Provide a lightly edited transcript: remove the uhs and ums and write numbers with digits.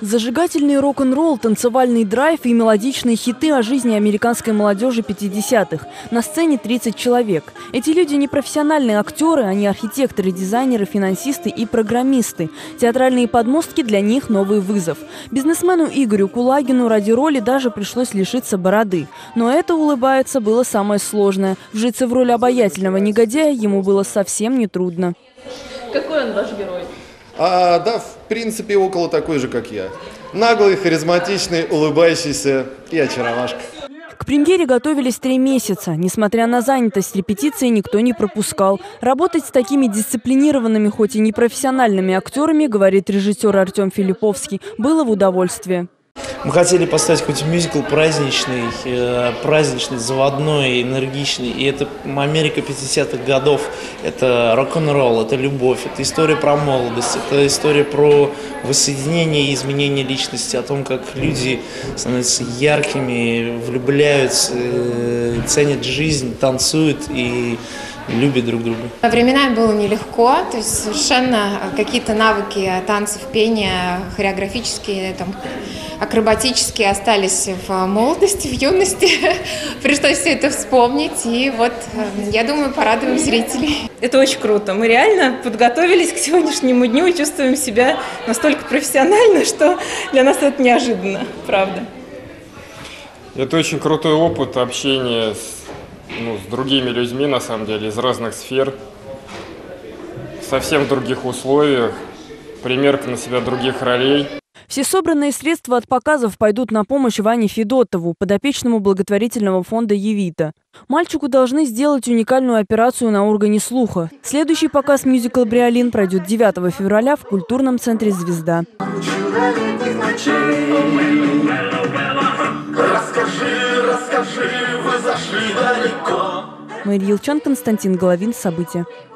Зажигательный рок-н-ролл, танцевальный драйв и мелодичные хиты о жизни американской молодежи 50-х. На сцене 30 человек. Эти люди не профессиональные актеры, они архитекторы, дизайнеры, финансисты и программисты. Театральные подмостки для них – новый вызов. Бизнесмену Игорю Кулагину ради роли даже пришлось лишиться бороды. Но это, улыбается, было самое сложное. Вжиться в роль обаятельного негодяя ему было совсем нетрудно. Какой он ваш герой? Да, в принципе, около такой же, как я. Наглый, харизматичный, улыбающийся и очаровашка. К премьере готовились 3 месяца. Несмотря на занятость, репетиции никто не пропускал. Работать с такими дисциплинированными, хоть и непрофессиональными актерами, говорит режиссер Артем Филипповский, было в удовольствие. Мы хотели поставить какой-то мюзикл праздничный, заводной, энергичный. И это Америка 50-х годов, это рок-н-ролл, это любовь, это история про молодость, это история про воссоединение и изменение личности, о том, как люди становятся яркими, влюбляются, ценят жизнь, танцуют и любят друг друга. Временами было нелегко, то есть совершенно какие-то навыки танцев, пения, хореографические, акробатические остались в молодости, в юности. Пришлось все это вспомнить, и вот, я думаю, порадуем зрителей. Это очень круто. Мы реально подготовились к сегодняшнему дню и чувствуем себя настолько профессионально, что для нас это неожиданно, правда. Это очень крутой опыт общения с другими людьми, на самом деле, из разных сфер, совсем в других условиях, примерка на себя других ролей. Все собранные средства от показов пойдут на помощь Ване Федотову, подопечному благотворительного фонда «Евита». Мальчику должны сделать уникальную операцию на органе слуха. Следующий показ мюзикла «Бриолин» пройдет 9 февраля в культурном центре «Звезда». Мария Елчан, Константин Головин. События.